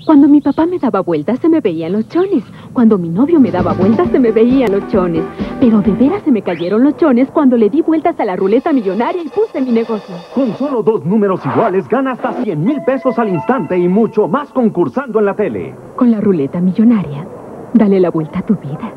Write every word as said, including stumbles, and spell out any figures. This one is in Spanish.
Cuando mi papá me daba vueltas, se me veían los chones. Cuando mi novio me daba vueltas, se me veían los chones. Pero de veras se me cayeron los chones cuando le di vueltas a la ruleta millonaria y puse mi negocio. Con solo dos números iguales, gana hasta cien mil pesos al instante y mucho más concursando en la tele. Con la ruleta millonaria, dale la vuelta a tu vida.